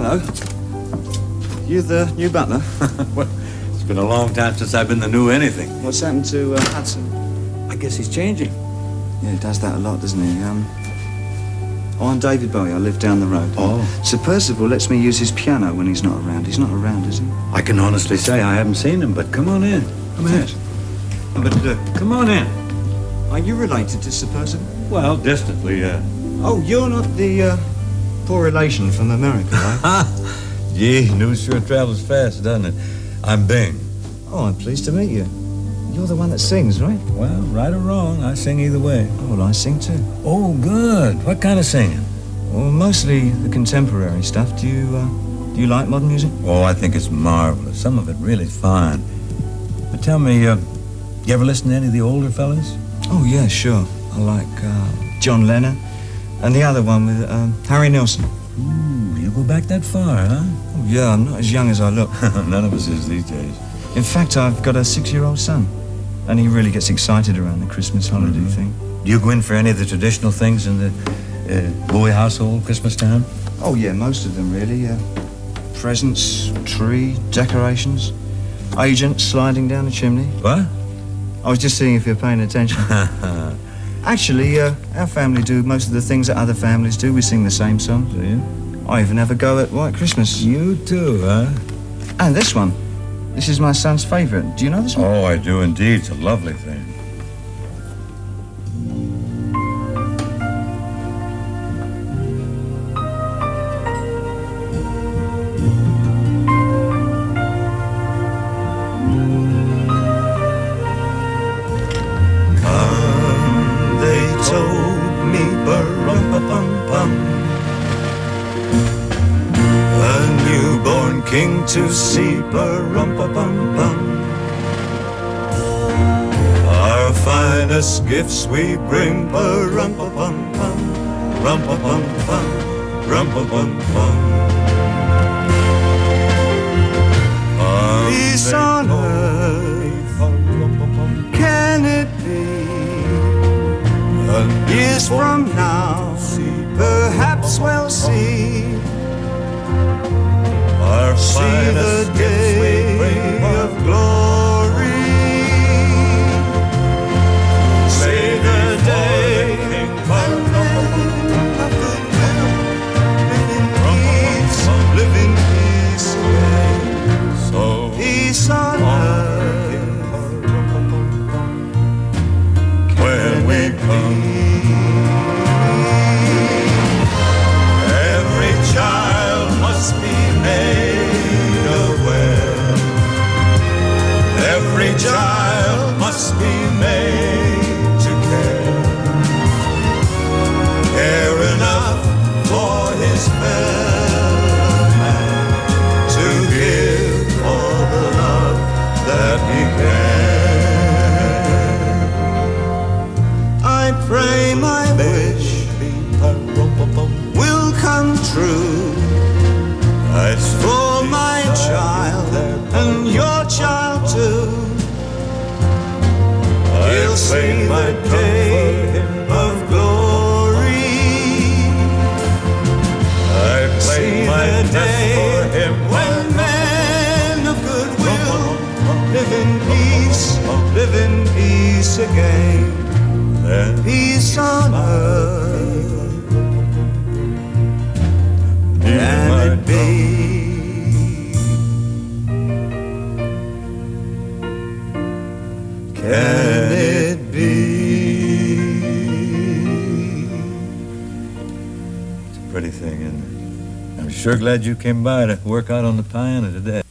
Hello. You the new butler? Well, it's been a long time since I've been the new anything. What's happened to Hudson? I guess he's changing. Yeah, he does that a lot, doesn't he? I'm David Bowie. I live down the road. Oh. Sir Percival lets me use his piano when he's not around. He's not around, is he? I can honestly say I haven't seen him, but come on in. Come in. But come on in. Are you related to Sir Percival? Well, distantly, Oh, you're not the poor relation from America, right? Gee, news sure travels fast, doesn't it? I'm Bing. Oh, I'm pleased to meet you. You're the one that sings, right? Well, right or wrong, I sing either way. Oh, well, I sing too. Oh, good. What kind of singing? Well, mostly the contemporary stuff. Do you like modern music? Oh, I think it's marvelous. Some of it really fine. But tell me, you ever listen to any of the older fellas? Oh, yeah, sure. I like John Lennon and the other one with Harry Nilsson. Ooh, you go back that far, huh? Oh, yeah, I'm not as young as I look. None of us is these days. In fact, I've got a 6-year-old son, and he really gets excited around the Christmas holiday thing. Do you go in for any of the traditional things in the Bowie household Christmas time? Oh, yeah, most of them, really. Presents, tree, decorations, agents sliding down the chimney. What? I was just seeing if you're paying attention. Actually, our family do most of the things that other families do. We sing the same songs. Do you? I even have a go at White Christmas. You too, huh? And this one. This is my son's favourite. Do you know this one? Oh, I do indeed. It's a lovely thing. They told me, ba-rum-pa-pum-pum, a newborn king to see, ba-rum-pa-pum-pum. Our finest gifts we bring, ba-rum-pa-pum-pum, rum-pa-pum-pum, rum-pa-pum-pum. Peace on earth, can it be? Years from now, perhaps we'll see the day of glory. Say the day when live in peace, so peace on earth. When we come. Every child must be made aware. Every child must be made to care. Care enough for his fellow man, to give all the love that he can. I pray my wish will come true. It's for my child and your child too. He'll see the day of glory. I see the day when men of goodwill live in peace again. Peace on earth. Can it be? Can it be? It's a pretty thing, isn't it? I'm sure glad you came by to work out on the piano today.